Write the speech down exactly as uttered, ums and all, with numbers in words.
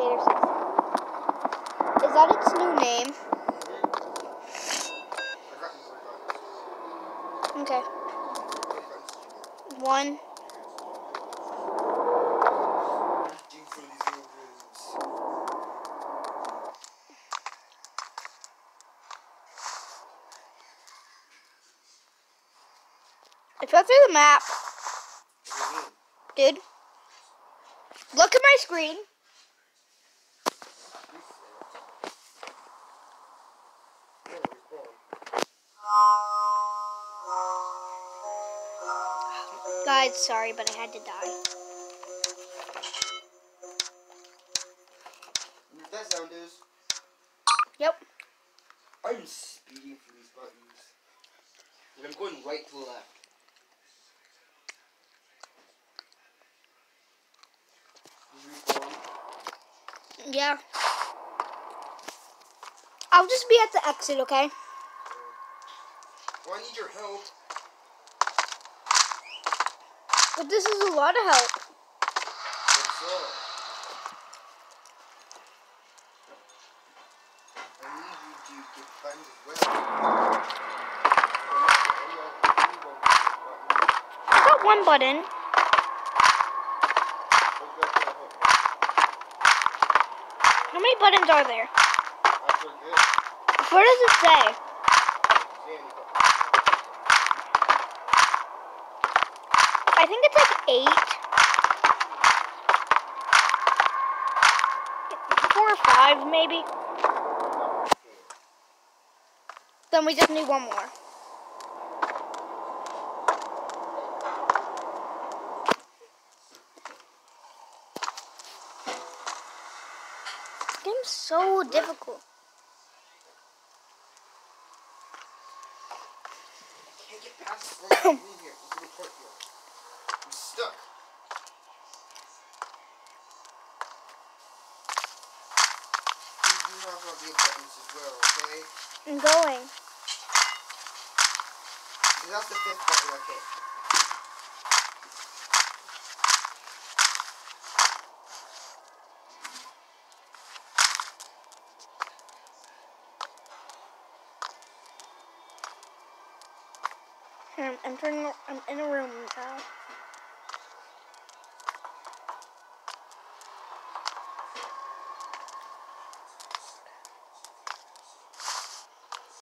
Gator six. Is that its new name? Okay. One. I fell through the map. Dude. Look at my screen. Guys, sorry, but I had to die. What that sound is? Yep. I'm speeding through these buttons. And I'm going right to the left. Yeah. I'll just be at the exit, okay? Well, I need your help. But this is a lot of help. What's up? I need you to get buttons as well. I got one button. How many buttons are there? Where does it say? I think it's like eight. Four or five, maybe. Then we just need one more. This game's so difficult. I can't get past this little thing here. This little part here. I'm stuck. You have all the buttons as well, okay? I'm going. So that's the fifth button I hit. Here, I'm entering. I'm in a room now.